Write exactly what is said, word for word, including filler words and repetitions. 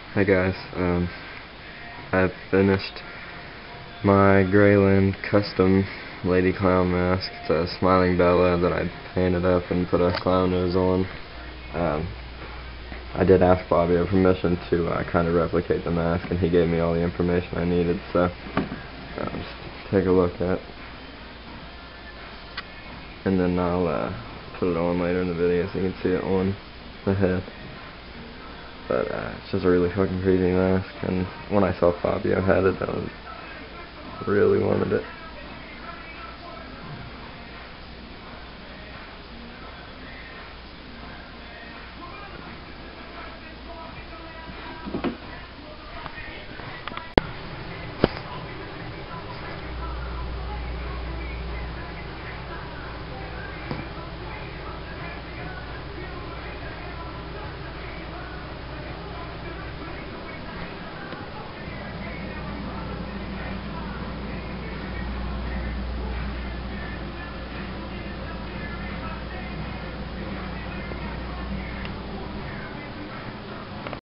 Hey guys, um, I finished my Greyland custom lady clown mask. It's a smiling Bella that I painted up and put a clown nose on. Um, I did ask Fabio permission to uh, kind of replicate the mask, and he gave me all the information I needed, so uh, just take a look at it. And then I'll uh, put it on later in the video so you can see it on the head. But uh, it's just a really fucking crazy mask, and when I saw Fabio had it, I was really wanted it.